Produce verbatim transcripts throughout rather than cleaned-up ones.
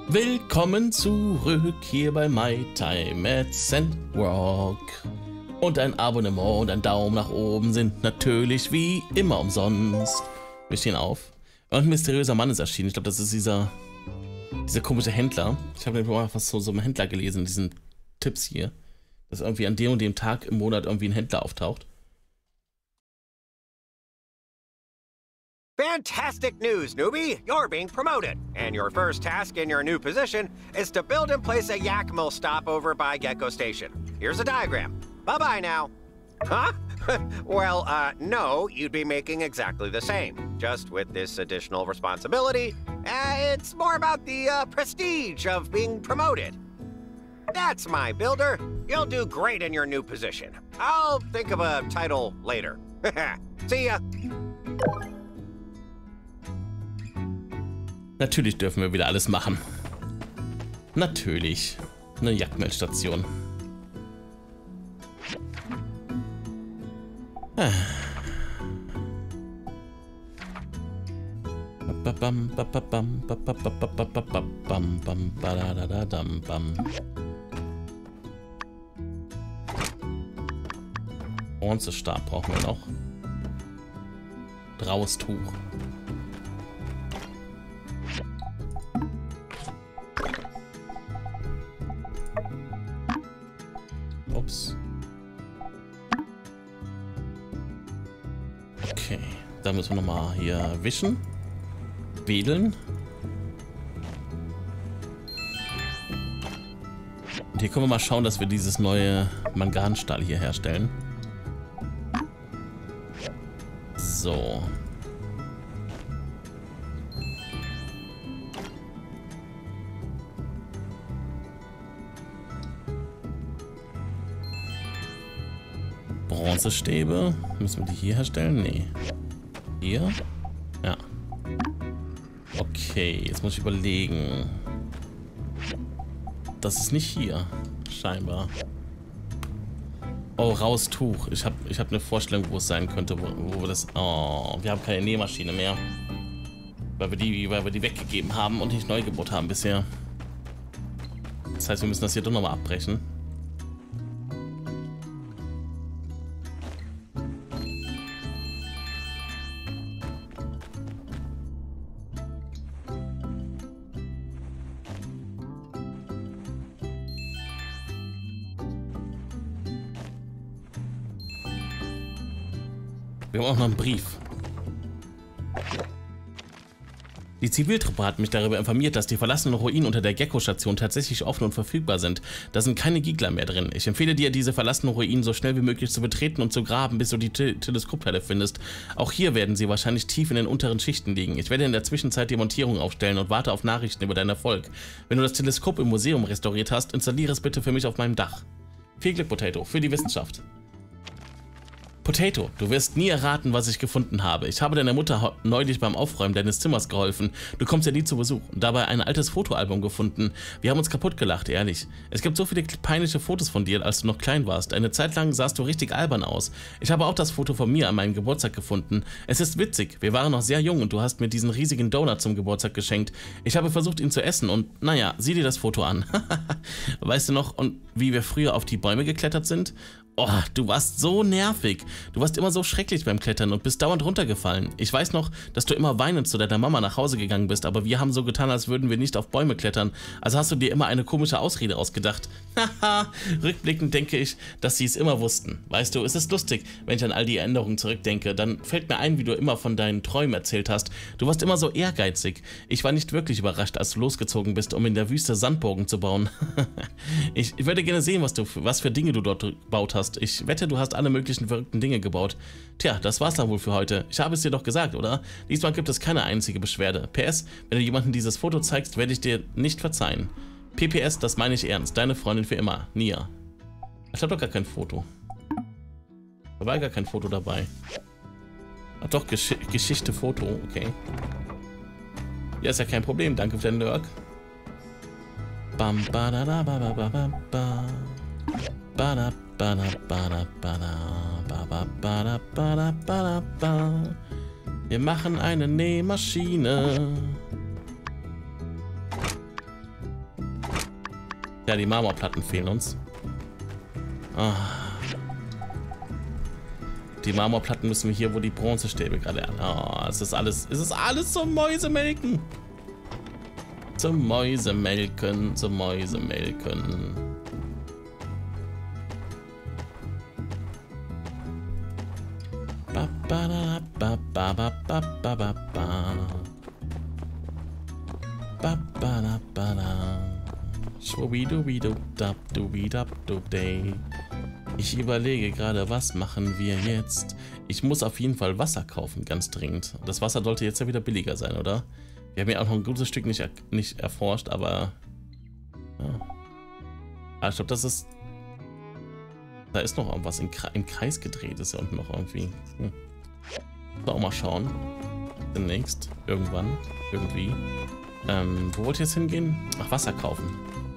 Willkommen zurück hier bei My Time at Sandrock. Und ein Abonnement und ein Daumen nach oben sind natürlich wie immer umsonst. Wir stehen auf. Und ein mysteriöser Mann ist erschienen. Ich glaube, das ist dieser, dieser komische Händler. Ich habe mal was zu so einem Händler gelesen, in diesen Tipps hier. Dass irgendwie an dem und dem Tag im Monat irgendwie ein Händler auftaucht. Fantastic news, newbie! You're being promoted, and your first task in your new position is to build and place a yak mill stop over by Gecko Station. Here's a diagram. Bye-bye now. Huh? Well, uh, no, you'd be making exactly the same, just with this additional responsibility. Uh, it's more about the uh, prestige of being promoted. That's my builder. You'll do great in your new position. I'll think of a title later. See ya. Natürlich dürfen wir wieder alles machen. Natürlich. Eine Jagdmeldstation. Ah. Bronzestab brauchen wir noch. Graues Tuch. Ups. Okay, da müssen wir nochmal hier wischen. Wedeln. Und hier können wir mal schauen, dass wir dieses neue Manganstahl hier herstellen. So. Bronzestäbe. Müssen wir die hier herstellen? Nee. Hier? Ja. Okay, jetzt muss ich überlegen. Das ist nicht hier. Scheinbar. Oh, raues Tuch. Ich habe ich hab eine Vorstellung, wo es sein könnte, wo, wo wir das... Oh, wir haben keine Nähmaschine mehr. Weil wir, die, weil wir die weggegeben haben und nicht neu gebaut haben bisher. Das heißt, wir müssen das hier doch nochmal abbrechen. Wir haben auch noch einen Brief. Die Ziviltruppe hat mich darüber informiert, dass die verlassenen Ruinen unter der Gecko-Station tatsächlich offen und verfügbar sind. Da sind keine Gegner mehr drin. Ich empfehle dir, diese verlassenen Ruinen so schnell wie möglich zu betreten und zu graben, bis du die Te Teleskopteile findest. Auch hier werden sie wahrscheinlich tief in den unteren Schichten liegen. Ich werde in der Zwischenzeit die Montierung aufstellen und warte auf Nachrichten über deinen Erfolg. Wenn du das Teleskop im Museum restauriert hast, installiere es bitte für mich auf meinem Dach. Viel Glück, Potato, für die Wissenschaft. Potato, du wirst nie erraten, was ich gefunden habe. Ich habe deiner Mutter neulich beim Aufräumen deines Zimmers geholfen. Du kommst ja nie zu Besuch und dabei ein altes Fotoalbum gefunden. Wir haben uns kaputt gelacht, ehrlich. Es gibt so viele peinliche Fotos von dir, als du noch klein warst. Eine Zeit lang sahst du richtig albern aus. Ich habe auch das Foto von mir an meinem Geburtstag gefunden. Es ist witzig, wir waren noch sehr jung und du hast mir diesen riesigen Donut zum Geburtstag geschenkt. Ich habe versucht, ihn zu essen und naja, sieh dir das Foto an. Weißt du noch, und wie wir früher auf die Bäume geklettert sind? Oh, du warst so nervig. Du warst immer so schrecklich beim Klettern und bist dauernd runtergefallen. Ich weiß noch, dass du immer weinend zu deiner Mama nach Hause gegangen bist, aber wir haben so getan, als würden wir nicht auf Bäume klettern. Also hast du dir immer eine komische Ausrede ausgedacht. Haha, rückblickend denke ich, dass sie es immer wussten. Weißt du, es ist lustig, wenn ich an all die Erinnerungen zurückdenke. Dann fällt mir ein, wie du immer von deinen Träumen erzählt hast. Du warst immer so ehrgeizig. Ich war nicht wirklich überrascht, als du losgezogen bist, um in der Wüste Sandburgen zu bauen. ich, ich würde gerne sehen, was, du, was für Dinge du dort gebaut hast. Ich wette, du hast alle möglichen verrückten Dinge gebaut. Tja, das war's dann wohl für heute. Ich habe es dir doch gesagt, oder? Diesmal gibt es keine einzige Beschwerde. P S, wenn du jemandem dieses Foto zeigst, werde ich dir nicht verzeihen. P P S, das meine ich ernst. Deine Freundin für immer. Nia. Ich habe doch gar kein Foto. Da war gar kein Foto dabei. Ach doch, Gesch Geschichte, Foto. Okay. Ja, ist ja kein Problem. Danke für den Lurk. Bam, ba, da, da, ba, ba, ba, ba, ba. Ba, da, ba, da, ba, da, ba, da, ba, ba, ba, da, ba, da, ba, da, ba. Wir machen eine Nähmaschine. Ja, die Marmorplatten fehlen uns. Ah. Die Marmorplatten müssen wir hier, wo die Bronzestäbe gerade an. Oh, es ist alles, es ist alles zum Mäusemelken. Zum Mäusemelken, zum Mäusemelken. Ba ba da ba ba ba ba ba ba ba. Ba ba da ba da. Schwubidubidu-dab-dubi-dab-dub-day. Ich überlege gerade, was machen wir jetzt? Ich muss auf jeden Fall Wasser kaufen, ganz dringend. Das Wasser sollte jetzt ja wieder billiger sein, oder? Wir haben ja auch noch ein gutes Stück nicht, er nicht erforscht, aber... Ja. Ah, ich glaube, das ist... Da ist noch irgendwas im, Kre im Kreis gedreht, ist ja unten noch irgendwie. Hm. So, auch mal schauen. Demnächst. Irgendwann. Irgendwie. Ähm, wo wollt ihr jetzt hingehen? Ach, Wasser kaufen.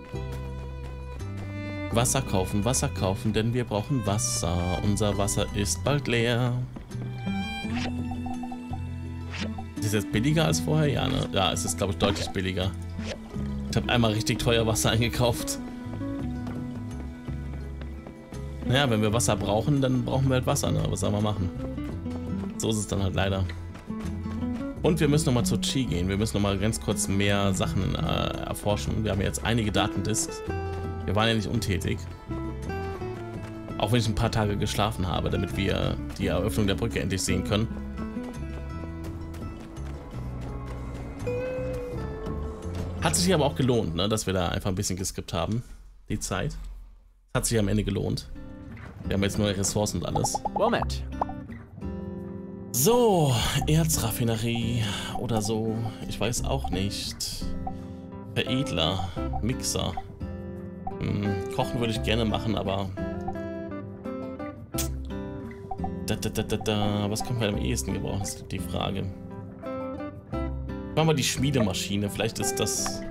Wasser kaufen, Wasser kaufen, denn wir brauchen Wasser. Unser Wasser ist bald leer. Ist es jetzt billiger als vorher? Ja, ne? Ja, es ist, glaube ich, deutlich billiger. Ich habe einmal richtig teuer Wasser eingekauft. Naja, wenn wir Wasser brauchen, dann brauchen wir halt Wasser, ne? Was soll man machen? So ist es dann halt leider. Und wir müssen nochmal zur Chi gehen. Wir müssen nochmal ganz kurz mehr Sachen äh, erforschen. Wir haben ja jetzt einige Datendisks. Wir waren ja nicht untätig. Auch wenn ich ein paar Tage geschlafen habe, damit wir die Eröffnung der Brücke endlich sehen können. Hat sich aber auch gelohnt, ne, dass wir da einfach ein bisschen geskippt haben. Die Zeit. Hat sich am Ende gelohnt. Wir haben jetzt neue Ressourcen und alles. Moment. So, Erzraffinerie oder so. Ich weiß auch nicht. Veredler, Mixer. Hm, kochen würde ich gerne machen, aber... Da, da, da, da, da. Was können wir am ehesten gebrauchen, ist die Frage. Machen wir die Schmiedemaschine, vielleicht ist das...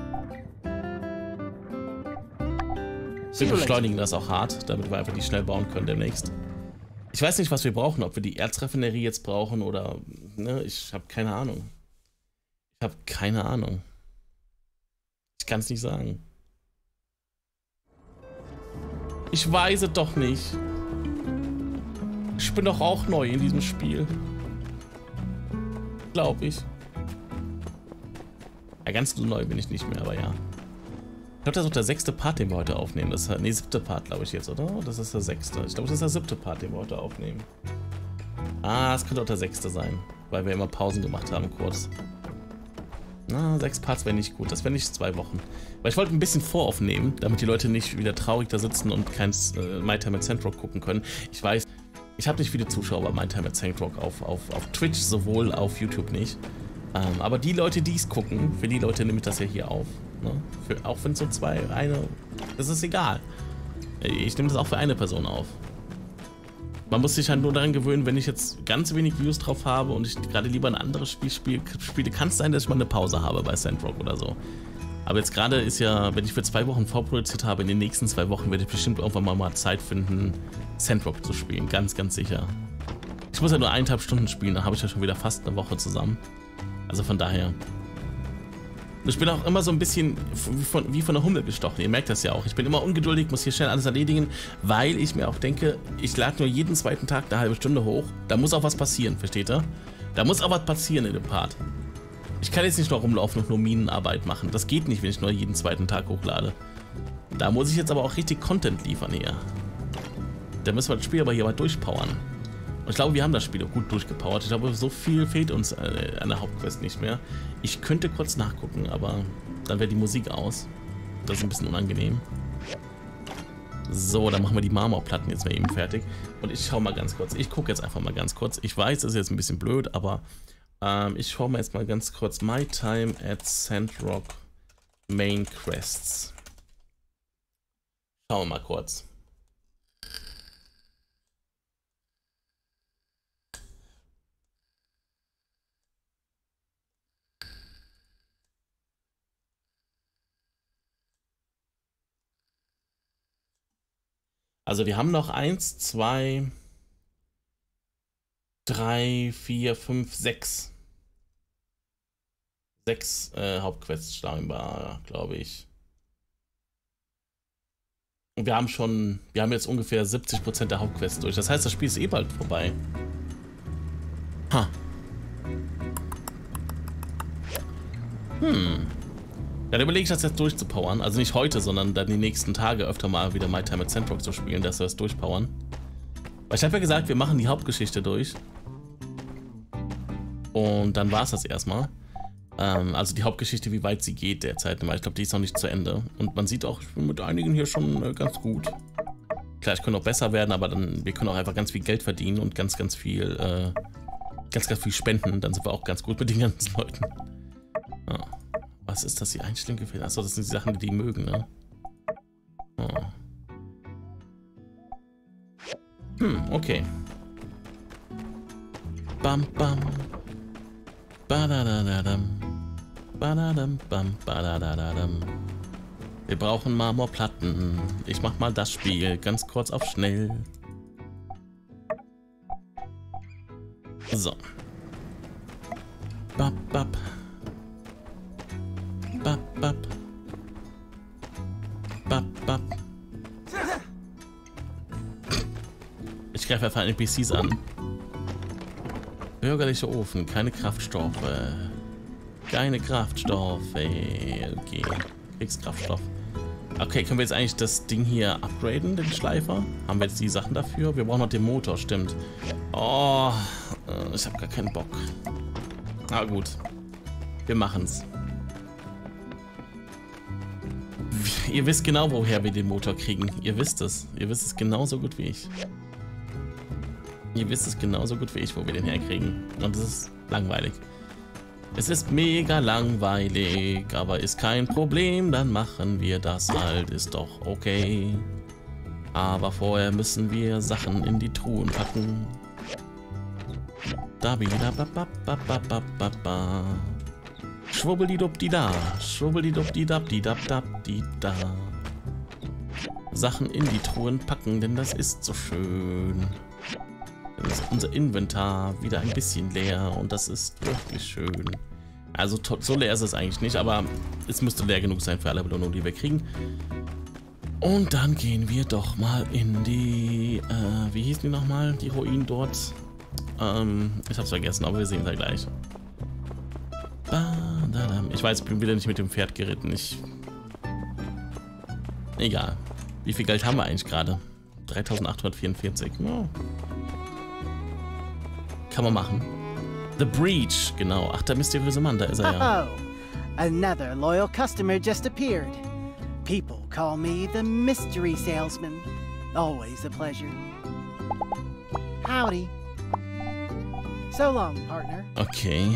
Wir beschleunigen das auch hart, damit wir einfach die schnell bauen können demnächst. Ich weiß nicht, was wir brauchen, ob wir die Erzraffinerie jetzt brauchen oder... Ne, ich habe keine Ahnung. Ich habe keine Ahnung. Ich kann es nicht sagen. Ich weiß es doch nicht. Ich bin doch auch neu in diesem Spiel. Glaube ich. Ja, ganz so neu bin ich nicht mehr, aber ja. Ich glaube, das ist auch der sechste Part, den wir heute aufnehmen. Das ist, nee, siebte Part, glaube ich jetzt, oder? Das ist der sechste. Ich glaube, das ist der siebte Part, den wir heute aufnehmen. Ah, es könnte auch der sechste sein, weil wir immer Pausen gemacht haben, kurz. Na, sechs Parts wäre nicht gut. Das wäre nicht zwei Wochen. Weil ich wollte ein bisschen voraufnehmen, damit die Leute nicht wieder traurig da sitzen und kein äh, My Time at Sandrock gucken können. Ich weiß, ich habe nicht viele Zuschauer bei My Time at Sandrock auf, auf, auf Twitch, sowohl auf YouTube nicht. Ähm, aber die Leute, die es gucken, für die Leute nehme ich das ja hier auf. Ne? Für, auch wenn es so zwei, eine, das ist egal. Ich nehme das auch für eine Person auf. Man muss sich halt nur daran gewöhnen, wenn ich jetzt ganz wenig Views drauf habe und ich gerade lieber ein anderes Spiel spiele, spiele kann es sein, dass ich mal eine Pause habe bei Sandrock oder so. Aber jetzt gerade ist ja, wenn ich für zwei Wochen vorproduziert habe, in den nächsten zwei Wochen werde ich bestimmt irgendwann mal, mal Zeit finden, Sandrock zu spielen. Ganz, ganz sicher. Ich muss ja nur eineinhalb Stunden spielen, dann habe ich ja schon wieder fast eine Woche zusammen. Also von daher. Ich bin auch immer so ein bisschen wie von, wie von der Hummel gestochen. Ihr merkt das ja auch. Ich bin immer ungeduldig, muss hier schnell alles erledigen, weil ich mir auch denke, ich lade nur jeden zweiten Tag eine halbe Stunde hoch. Da muss auch was passieren, versteht ihr? Da muss auch was passieren in dem Part. Ich kann jetzt nicht nur rumlaufen und nur Minenarbeit machen. Das geht nicht, wenn ich nur jeden zweiten Tag hochlade. Da muss ich jetzt aber auch richtig Content liefern hier. Da müssen wir das Spiel aber hier mal durchpowern. Und ich glaube, wir haben das Spiel auch gut durchgepowert. Ich glaube, so viel fehlt uns an der Hauptquest nicht mehr. Ich könnte kurz nachgucken, aber dann wäre die Musik aus. Das ist ein bisschen unangenehm. So, dann machen wir die Marmorplatten jetzt mal eben fertig. Und ich schaue mal ganz kurz. Ich gucke jetzt einfach mal ganz kurz. Ich weiß, das ist jetzt ein bisschen blöd, aber ähm, ich schaue mal jetzt mal ganz kurz. My Time at Sandrock Main Quests. Schauen wir mal kurz. Also wir haben noch eins, zwei, drei, vier, fünf, sechs. Sechs äh, Hauptquests scheinbar, glaube ich. Und wir haben schon, wir haben jetzt ungefähr siebzig Prozent der Hauptquests durch. Das heißt, das Spiel ist eh bald vorbei. Ha. Hm. Dann überlege ich das jetzt durchzupowern. Also nicht heute, sondern dann die nächsten Tage öfter mal wieder My Time at Sandrock zu spielen, dass wir das durchpowern. Weil ich habe ja gesagt, wir machen die Hauptgeschichte durch. Und dann war es das erstmal. Ähm, also die Hauptgeschichte, wie weit sie geht derzeit. Ich glaube, die ist noch nicht zu Ende. Und man sieht auch, ich bin mit einigen hier schon äh, ganz gut. Klar, ich könnte auch besser werden, aber dann, wir können auch einfach ganz viel Geld verdienen und ganz, ganz viel, äh, ganz, ganz viel spenden. Dann sind wir auch ganz gut mit den ganzen Leuten. Ja. Was ist das, die Einstellung gefällt? Achso, das sind die Sachen, die die mögen, ne? Oh. Hm, okay. Bam, bam. Badadadadam. Badadam, bam, badadadadam. Wir brauchen Marmorplatten. Ich mach mal das Spiel ganz kurz auf schnell. So. Bap, bap. Bap, bap. Bap, bap. Ich greife einfach N P Cs an. Bürgerlicher Ofen, keine Kraftstoffe. Keine Kraftstoffe. Okay, Kriegskraftstoff. Okay, können wir jetzt eigentlich das Ding hier upgraden, den Schleifer? Haben wir jetzt die Sachen dafür? Wir brauchen noch den Motor, stimmt. Oh, ich habe gar keinen Bock. Na gut, wir machen's. Ihr wisst genau, woher wir den Motor kriegen. Ihr wisst es. Ihr wisst es genauso gut wie ich. Ihr wisst es genauso gut wie ich, wo wir den herkriegen. Und es ist langweilig. Es ist mega langweilig, aber ist kein Problem. Dann machen wir das halt. Ist doch okay. Aber vorher müssen wir Sachen in die Truhen packen. Da wieder. Ba, ba, ba, ba, ba, ba, ba. Schwubbeldidubbdida, schwubbeldidubbdidabdidabdida. Sachen in die Truhen packen, denn das ist so schön. Dann ist unser Inventar wieder ein bisschen leer und das ist wirklich schön. Also so leer ist es eigentlich nicht, aber es müsste leer genug sein für alle Belohnungen, die wir kriegen. Und dann gehen wir doch mal in die, äh, wie hießen die nochmal, die Ruinen dort? Ähm, ich hab's vergessen, aber wir sehen da gleich. Ich weiß, ich bin wieder nicht mit dem Pferd geritten. Ich. Egal. Wie viel Geld haben wir eigentlich gerade? dreitausendachthundertvierundvierzig. Oh. Kann man machen. The Breach, genau. Ach, der mysteriöse Mann, da ist er ja. Oh, another loyal customer just appeared. People call me the mystery salesman. Always a pleasure. Howdy. So long, partner. Okay.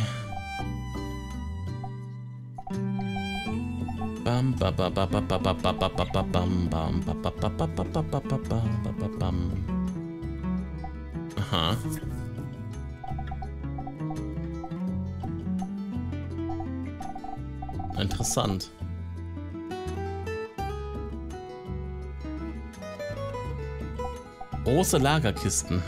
Bam ba ba ba ba ba ba ba ba ba ba bam bam ba ba ba ba ba ba ba ba ba bam. Aha. Interessant. Große Lagerkisten.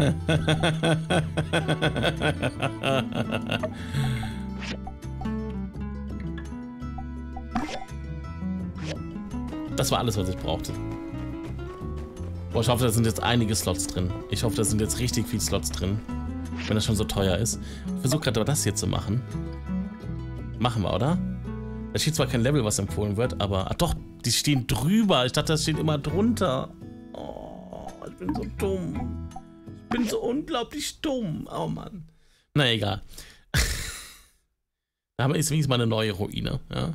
Das war alles, was ich brauchte. Boah, ich hoffe, da sind jetzt einige Slots drin. Ich hoffe, da sind jetzt richtig viele Slots drin. Wenn das schon so teuer ist. Ich versuche gerade aber das hier zu machen. Machen wir, oder? Da steht zwar kein Level, was empfohlen wird, aber... Ach doch, die stehen drüber. Ich dachte, das steht immer drunter. Oh, ich bin so dumm. Ich bin so unglaublich dumm. Oh Mann. Na egal. Da haben wir jetzt wenigstens mal eine neue Ruine. Ja?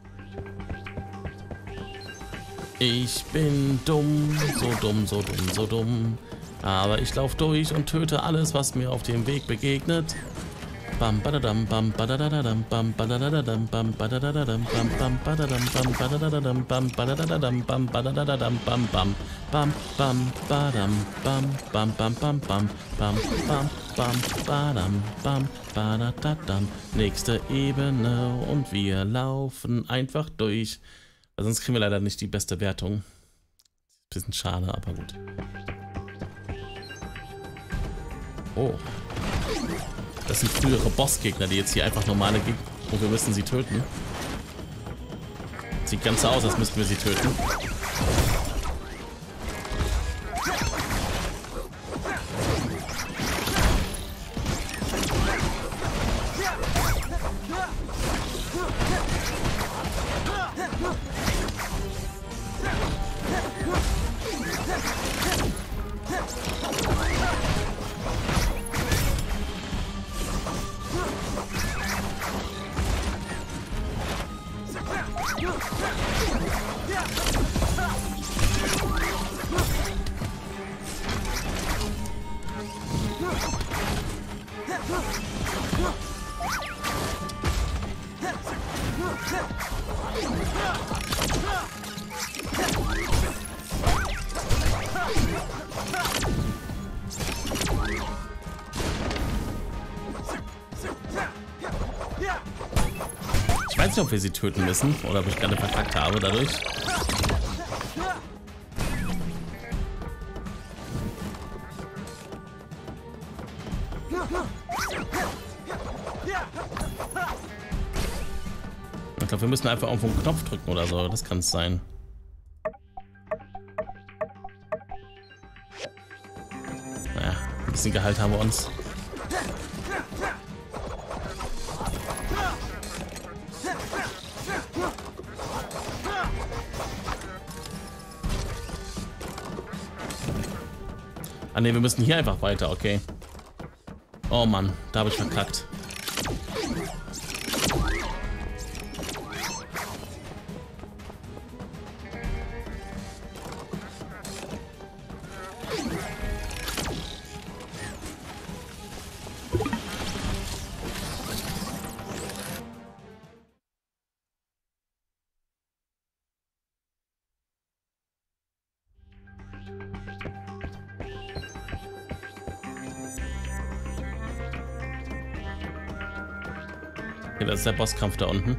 Ich bin dumm, so dumm, so dumm, so dumm. Aber ich laufe durch und töte alles, was mir auf dem Weg begegnet. Bam badadam bam badadadam bam badadadam bam badadadam bam bam badadam bam badadadam bam badadadam bam badadadam bam bam bam bam badam bam bam bam bam bam bam bam bam badam bam badadadam. Nächste Ebene und wir laufen einfach durch. Weil sonst kriegen wir leider nicht die beste Wertung. Bisschen schade, aber gut. Oh. Das sind frühere Bossgegner, die jetzt hier einfach normale Gegner. Und wir müssen sie töten. Sieht ganz so aus, als müssten wir sie töten. Ich weiß nicht, ob wir sie töten müssen oder ob ich gerade verkackt habe dadurch. Ich glaube, wir müssen einfach irgendwo einen Knopf drücken oder so. Das kann es sein. Naja, ein bisschen Gehalt haben wir uns. Ah ne, wir müssen hier einfach weiter, okay. Oh Mann, da habe ich verkackt. Okay, das ist der Bosskampf da unten.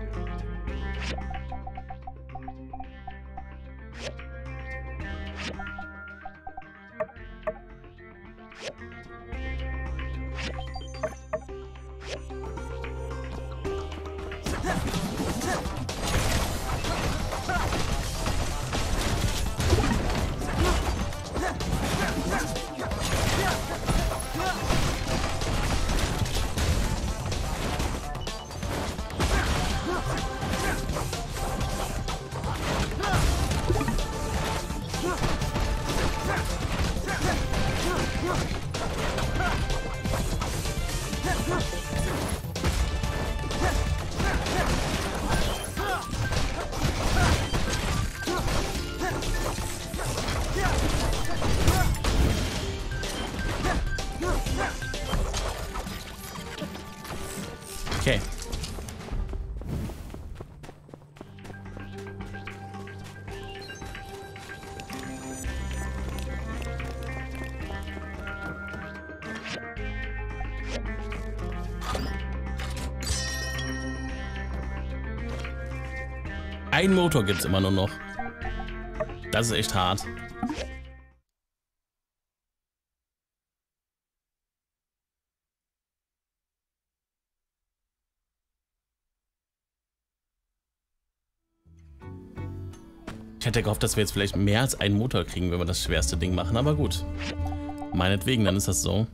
Okay. Ein Motor gibt es immer nur noch. Das ist echt hart. Ich hätte gehofft, dass wir jetzt vielleicht mehr als einen Motor kriegen, wenn wir das schwerste Ding machen, aber gut. Meinetwegen, dann ist das so.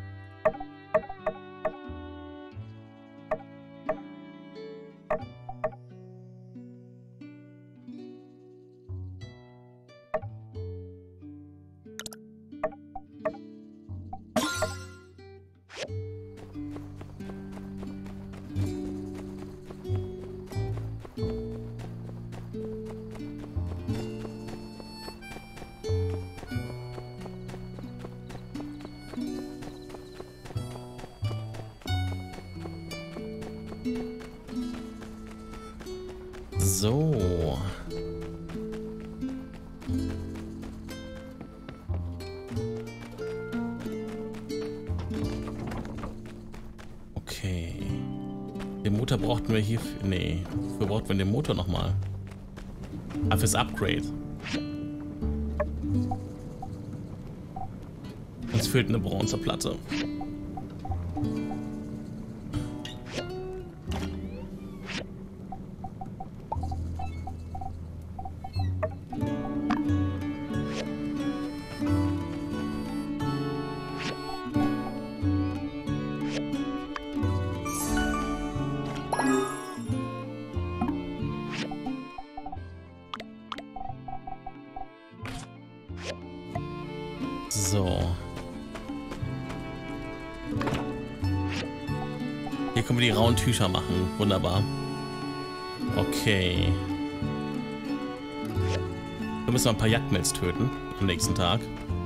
So. Okay. Den Motor brauchten wir hier. Nee, wofür brauchten wir den Motor nochmal? Ah, fürs Upgrade. Uns fehlt eine Bronzeplatte. So. Hier können wir die rauen Tücher machen. Wunderbar. Okay. Wir müssen noch ein paar Jagdmills töten am nächsten Tag.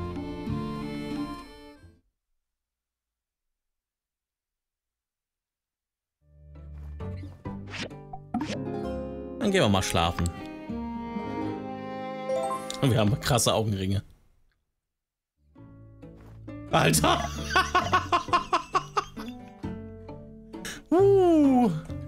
Dann gehen wir mal schlafen. Und wir haben krasse Augenringe. Alter! uh.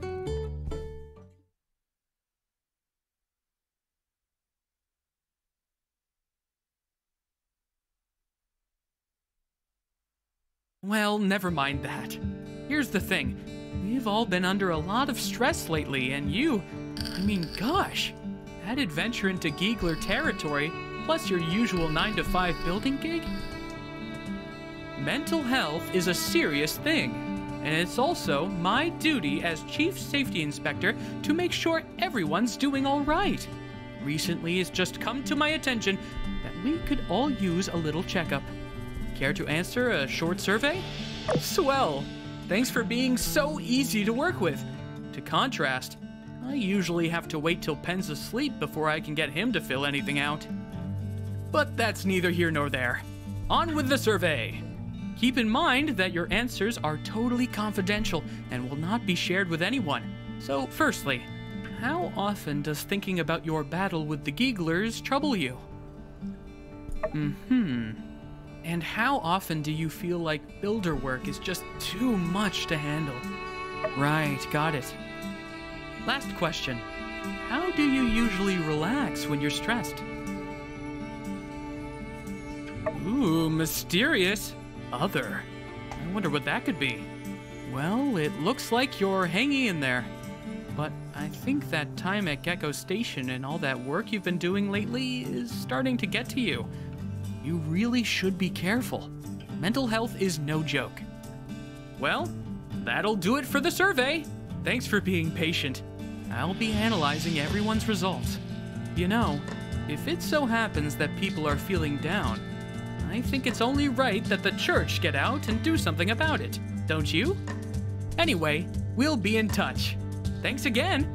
Well, never mind that. Here's the thing. We've all been under a lot of stress lately, and you... I mean, gosh. That adventure into Giegler territory, plus your usual nine to five building gig? Mental health is a serious thing, and it's also my duty as Chief Safety Inspector to make sure everyone's doing all right. Recently, it's just come to my attention that we could all use a little checkup. Care to answer a short survey? Swell! Thanks for being so easy to work with. To contrast, I usually have to wait till Penn's asleep before I can get him to fill anything out. But that's neither here nor there. On with the survey! Keep in mind that your answers are totally confidential and will not be shared with anyone. So, firstly, how often does thinking about your battle with the Gieglers trouble you? Mm-hmm. And how often do you feel like builder work is just too much to handle? Right, got it. Last question. How do you usually relax when you're stressed? Ooh, mysterious. Other. I wonder what that could be. Well, it looks like you're hanging in there. But I think that time at Gecko Station and all that work you've been doing lately is starting to get to you. You really should be careful. Mental health is no joke. Well, that'll do it for the survey. Thanks for being patient. I'll be analyzing everyone's results. You know, if it so happens that people are feeling down, I think it's only right that the church get out and do something about it, don't you? Anyway, we'll be in touch. Thanks again.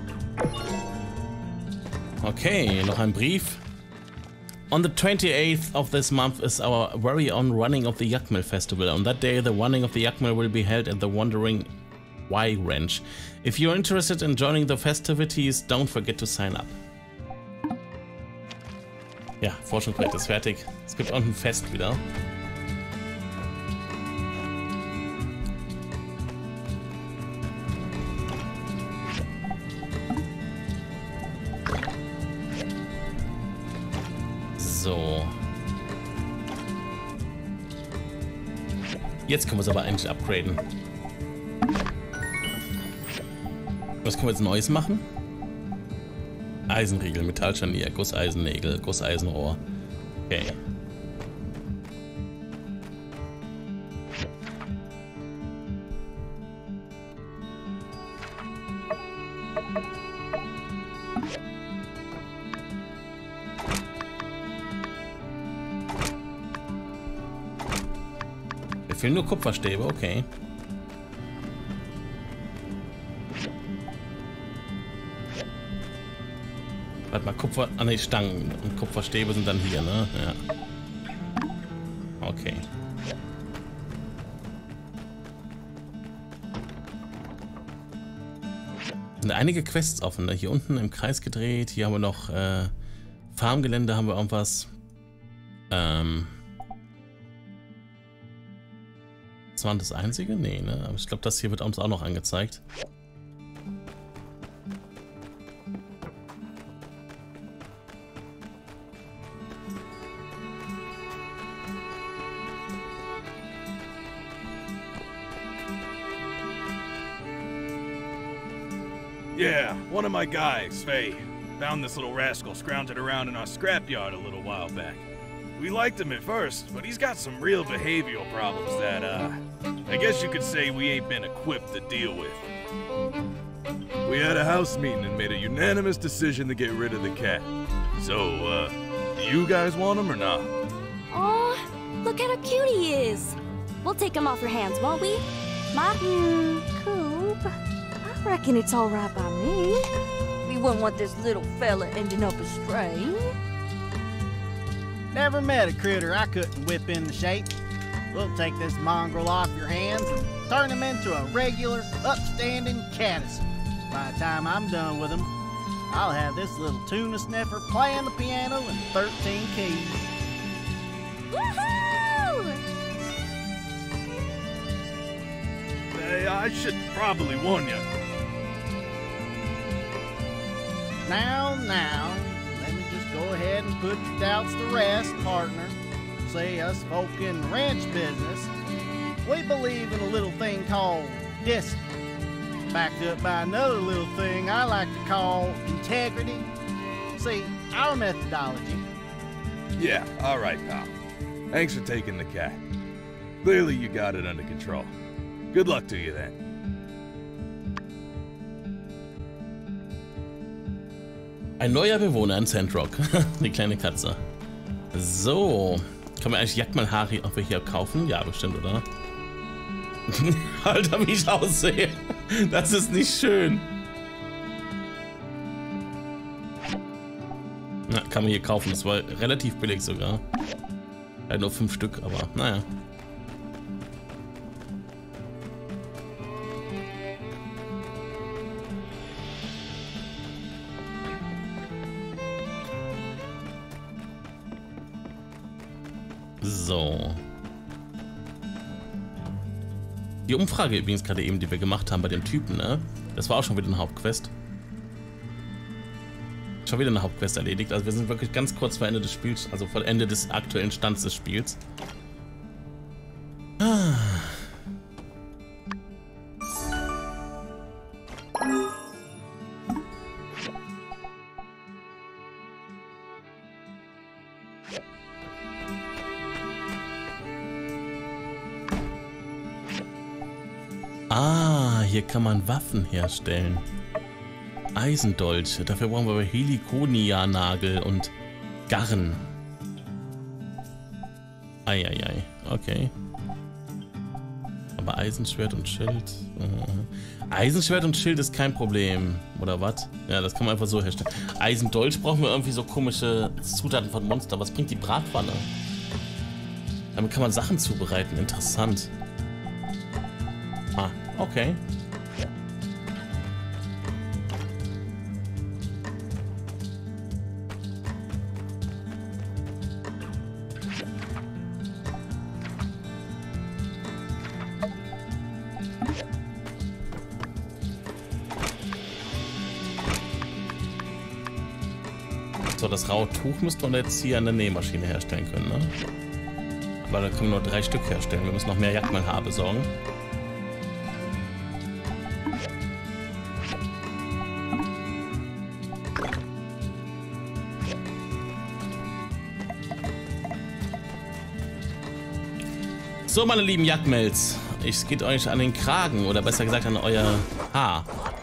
Okay, noch ein Brief. On the twenty-eighth of this month is our very own running of the Jagdmill Festival. On that day, the running of the Jagdmill will be held at the Wandering Y Ranch. If you're interested in joining the festivities, don't forget to sign up. Ja, Forschungsprojekt ist fertig. Es gibt auch ein Fest wieder. So. Jetzt können wir es aber eigentlich upgraden. Was können wir jetzt Neues machen? Eisenriegel, Metallscharnier, Gusseisennägel, Gusseisenrohr. Okay. Mir fehlen nur Kupferstäbe, okay. Warte mal, Kupfer... Ah ne, Stangen und Kupferstäbe sind dann hier, ne? Ja. Okay. Sind einige Quests offen, ne? Hier unten im Kreis gedreht. Hier haben wir noch äh, Farmgelände, haben wir irgendwas. Ähm... Das war das einzige? Nee, ne? Aber ich glaube, das hier wird uns auch noch angezeigt. Yeah, one of my guys, Faye, found this little rascal scrounging around in our scrapyard a little while back. We liked him at first, but he's got some real behavioral problems that, uh, I guess you could say we ain't been equipped to deal with. We had a house meeting and made a unanimous decision to get rid of the cat. So, uh, do you guys want him or not? Aw, look at how cute he is. We'll take him off your hands, won't we? Martin, Coop, I reckon it's all right by me. You wouldn't want this little fella ending up astray. Never met a critter I couldn't whip into shape. We'll take this mongrel off your hands and turn him into a regular, upstanding caddis. By the time I'm done with him, I'll have this little tuna sniffer playing the piano in thirteen keys. Woohoo! Hey, I should probably warn you. Now, now, let me just go ahead and put your doubts to rest, partner. See, us folk in the ranch business, we believe in a little thing called discipline, backed up by another little thing I like to call integrity. See, our methodology. Yeah, all right, pal. Thanks for taking the cat. Clearly you got it under control. Good luck to you then. Ein neuer Bewohner in Sandrock. Die kleine Katze. So. Kann man eigentlich Jagdmalhaare auch hier kaufen? Ja, bestimmt, oder? Alter, wie ich aussehe. Das ist nicht schön. Na, kann man hier kaufen. Das war relativ billig sogar. Ja, nur fünf Stück, aber naja. So. Die Umfrage übrigens gerade eben, die wir gemacht haben bei dem Typen, ne? Das war auch schon wieder eine Hauptquest. Schon wieder eine Hauptquest erledigt. Also wir sind wirklich ganz kurz vor Ende des Spiels, also vor Ende des aktuellen Stands des Spiels. Ah. Ah, hier kann man Waffen herstellen. Eisendolche. Dafür brauchen wir Helikonia-Nagel und Garn. Eieiei, okay. Aber Eisenschwert und Schild. Uh. Eisenschwert und Schild ist kein Problem. Oder was? Ja, das kann man einfach so herstellen. Eisendolch brauchen wir irgendwie so komische Zutaten von Monster. Was bringt die Bratpfanne? Damit kann man Sachen zubereiten. Interessant. Ah, okay. So, das raue Tuch müsste man jetzt hier an der Nähmaschine herstellen können, ne? Aber da können wir nur drei Stück herstellen. Wir müssen noch mehr Jagdmalhaar besorgen. So, meine lieben Jagdmels, ich geht euch an den Kragen, oder besser gesagt an euer Haar.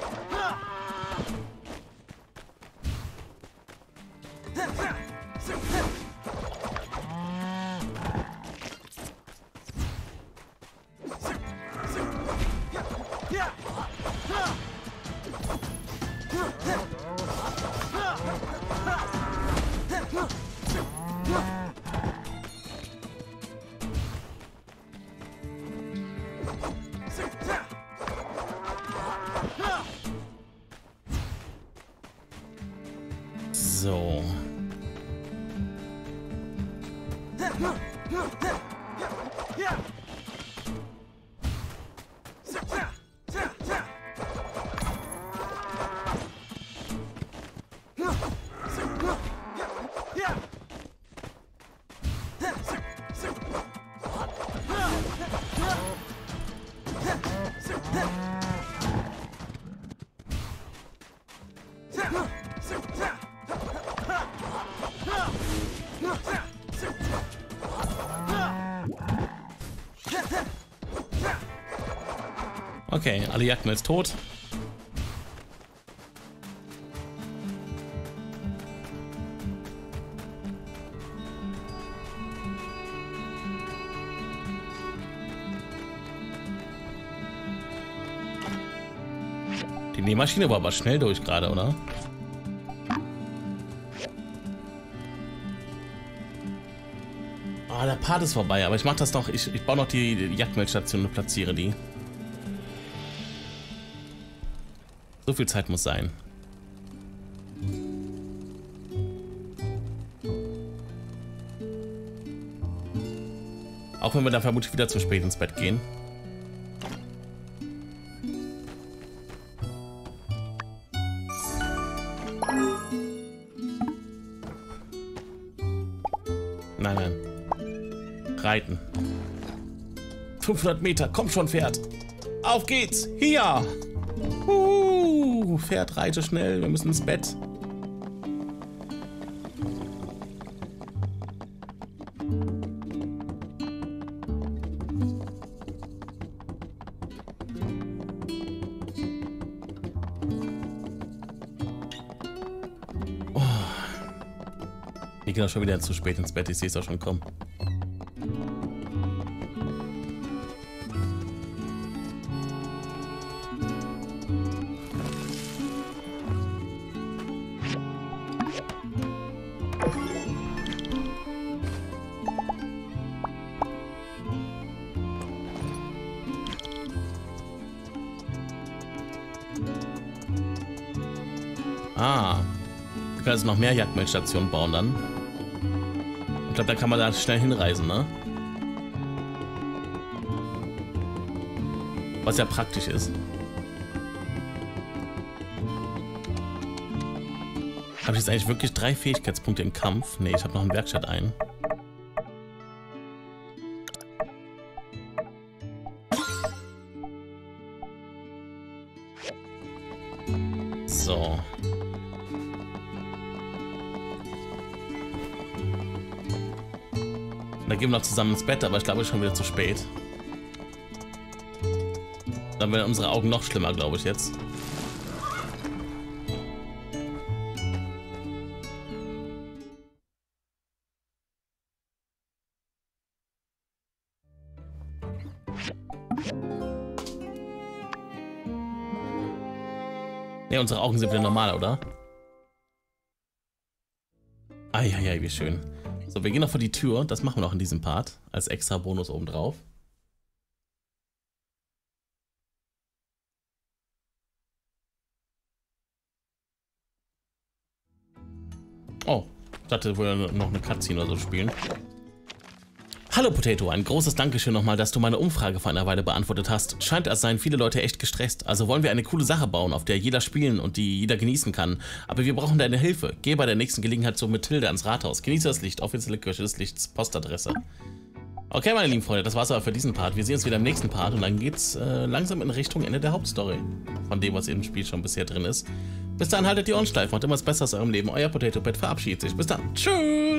So. Okay, alle Jagdmels tot. Die Nähmaschine war aber schnell durch gerade, oder? Oh, der Part ist vorbei, aber ich mach das noch. Ich, ich baue noch die, die Jagdmeldstation und platziere die. So viel Zeit muss sein. Auch wenn wir dann vermutlich wieder zu spät ins Bett gehen. Nein, nein. Reiten. fünfhundert Meter, komm schon, Pferd. Auf geht's. Hier. Uh, Pferd, reite schnell. Wir müssen ins Bett. Wir gehen auch schon wieder zu spät ins Bett, ich sehe es auch schon kommen. Ah, wir können also noch mehr Jagdmeldstationen bauen dann. Ich glaube, da kann man da schnell hinreisen, ne? Was ja praktisch ist. Habe ich jetzt eigentlich wirklich drei Fähigkeitspunkte im Kampf? Ne, ich habe noch einen Werkstatt ein. So. Da gehen wir noch zusammen ins Bett, aber ich glaube, es ist schon wieder zu spät. Dann werden unsere Augen noch schlimmer, glaube ich, jetzt. Ne, unsere Augen sind wieder normal, oder? Eieiei, wie schön. So, wir gehen noch vor die Tür. Das machen wir noch in diesem Part. Als extra Bonus obendrauf. Oh, ich dachte, wir wollen noch eine Cutscene oder so spielen. Hallo Potato, ein großes Dankeschön nochmal, dass du meine Umfrage vor einer Weile beantwortet hast. Scheint, als seien viele Leute echt gestresst. Also wollen wir eine coole Sache bauen, auf der jeder spielen und die jeder genießen kann. Aber wir brauchen deine Hilfe. Geh bei der nächsten Gelegenheit so mit Hilde ans Rathaus. Genieße das Licht, offizielle Kirche des Lichts, Postadresse. Okay, meine lieben Freunde, das war's aber für diesen Part. Wir sehen uns wieder im nächsten Part und dann geht's äh, langsam in Richtung Ende der Hauptstory. Von dem, was im Spiel schon bisher drin ist. Bis dann haltet die Ohren steif, macht immer das Beste aus eurem Leben. Euer Potato Pet verabschiedet sich. Bis dann. Tschüss.